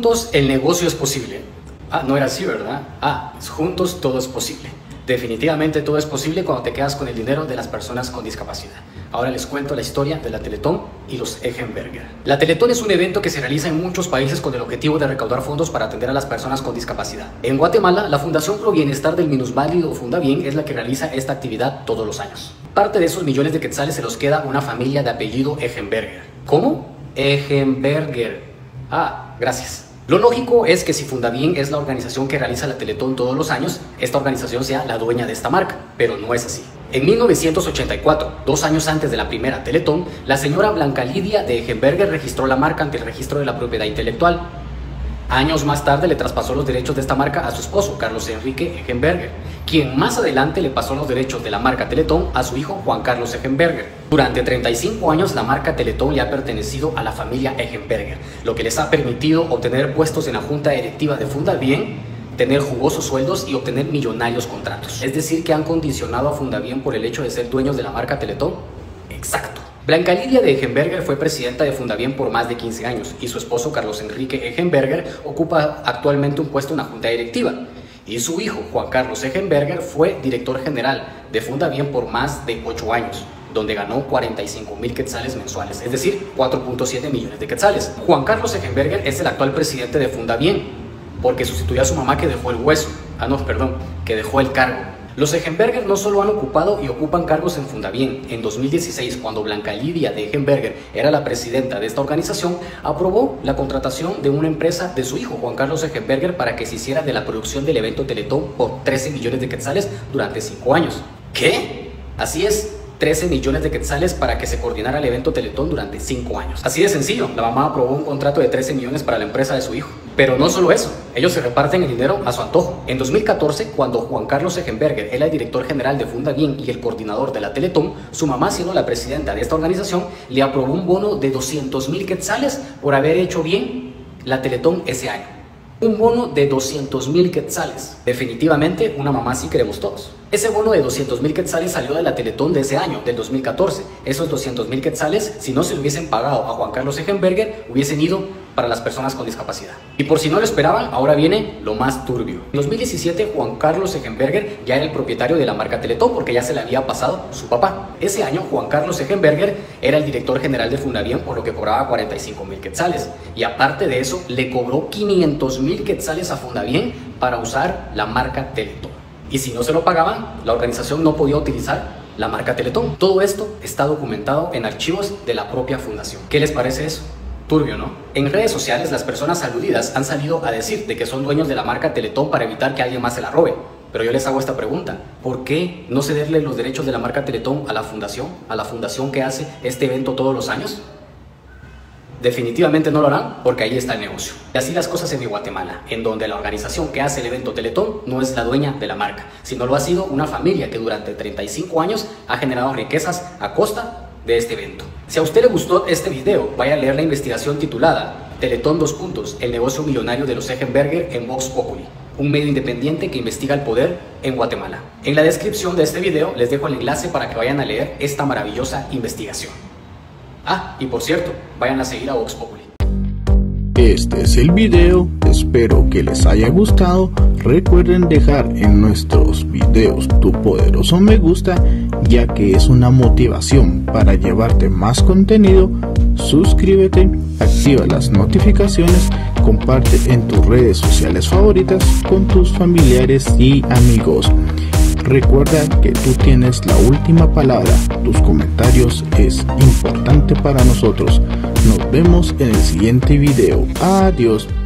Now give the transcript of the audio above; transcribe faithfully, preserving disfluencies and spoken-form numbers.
Juntos el negocio es posible. Ah, no era así, ¿verdad? Ah, juntos todo es posible. Definitivamente todo es posible cuando te quedas con el dinero de las personas con discapacidad. Ahora les cuento la historia de la Teletón y los Eggenberger. La Teletón es un evento que se realiza en muchos países con el objetivo de recaudar fondos para atender a las personas con discapacidad. En Guatemala, la Fundación Pro Bienestar del Minusválido Fundabien es la que realiza esta actividad todos los años. Parte de esos millones de quetzales se los queda a una familia de apellido Eggenberger. ¿Cómo? Eggenberger. Ah, gracias. Lo lógico es que si Fundabien es la organización que realiza la Teletón todos los años, esta organización sea la dueña de esta marca, pero no es así. En mil novecientos ochenta y cuatro, dos años antes de la primera Teletón, la señora Blanca Lidia de Eggenberger registró la marca ante el registro de la propiedad intelectual. Años más tarde le traspasó los derechos de esta marca a su esposo, Carlos Enrique Eggenberger, quien más adelante le pasó los derechos de la marca Teletón a su hijo Juan Carlos Eggenberger. Durante treinta y cinco años la marca Teletón le ha pertenecido a la familia Eggenberger, lo que les ha permitido obtener puestos en la junta directiva de Fundabien, tener jugosos sueldos y obtener millonarios contratos. Es decir, que han condicionado a Fundabien por el hecho de ser dueños de la marca Teletón. Exacto. Blanca Lidia de Eggenberger fue presidenta de Fundabien por más de quince años y su esposo Carlos Enrique Eggenberger ocupa actualmente un puesto en la junta directiva. Y su hijo Juan Carlos Eggenberger fue director general de Fundabien por más de ocho años, donde ganó cuarenta y cinco mil quetzales mensuales, es decir, cuatro punto siete millones de quetzales. Juan Carlos Eggenberger es el actual presidente de Fundabien, porque sustituyó a su mamá que dejó el hueso, ah no, perdón, que dejó el cargo. Los Eggenberger no solo han ocupado y ocupan cargos en Fundabien. En dos mil dieciséis, cuando Blanca Lidia de Eggenberger era la presidenta de esta organización, aprobó la contratación de una empresa de su hijo, Juan Carlos Eggenberger, para que se hiciera de la producción del evento Teletón por trece millones de quetzales durante cinco años. ¿Qué? Así es. trece millones de quetzales para que se coordinara el evento Teletón durante cinco años. Así de sencillo, la mamá aprobó un contrato de trece millones para la empresa de su hijo. Pero no solo eso, ellos se reparten el dinero a su antojo. En dos mil catorce, cuando Juan Carlos Eggenberger era el director general de Fundabien y el coordinador de la Teletón, su mamá, siendo la presidenta de esta organización, le aprobó un bono de doscientos mil quetzales por haber hecho bien la Teletón ese año. Un bono de doscientos mil quetzales. Definitivamente una mamá sí queremos todos. Ese bono de doscientos mil quetzales salió de la Teletón de ese año, del dos mil catorce. Esos doscientos mil quetzales, si no se lo hubiesen pagado a Juan Carlos Eggenberger, hubiesen ido para las personas con discapacidad. Y por si no lo esperaban, ahora viene lo más turbio. En dos mil diecisiete, Juan Carlos Eggenberger ya era el propietario de la marca Teletón porque ya se le había pasado su papá. Ese año, Juan Carlos Eggenberger era el director general de Fundabien, por lo que cobraba cuarenta y cinco mil quetzales. Y aparte de eso, le cobró quinientos mil quetzales a Fundabien para usar la marca Teletón. Y si no se lo pagaban, la organización no podía utilizar la marca Teletón. Todo esto está documentado en archivos de la propia fundación. ¿Qué les parece eso? Turbio, ¿no? En redes sociales, las personas aludidas han salido a decir de que son dueños de la marca Teletón para evitar que alguien más se la robe. Pero yo les hago esta pregunta: ¿por qué no cederle los derechos de la marca Teletón a la fundación? ¿A la fundación que hace este evento todos los años? Definitivamente no lo harán porque ahí está el negocio. Y así las cosas en Guatemala, en donde la organización que hace el evento Teletón no es la dueña de la marca, sino lo ha sido una familia que durante treinta y cinco años ha generado riquezas a costa de este evento. Si a usted le gustó este video, vaya a leer la investigación titulada Teletón dos puntos, el negocio millonario de los Eggenberger en Vox Populi, un medio independiente que investiga el poder en Guatemala. En la descripción de este video les dejo el enlace para que vayan a leer esta maravillosa investigación. Ah, y por cierto, vayan a seguir a Vox Populi. Este es el video, espero que les haya gustado. Recuerden dejar en nuestros videos tu poderoso me gusta, ya que es una motivación para llevarte más contenido. Suscríbete, activa las notificaciones, comparte en tus redes sociales favoritas con tus familiares y amigos. Recuerda que tú tienes la última palabra, tus comentarios es importante para nosotros. Nos vemos en el siguiente video. Adiós.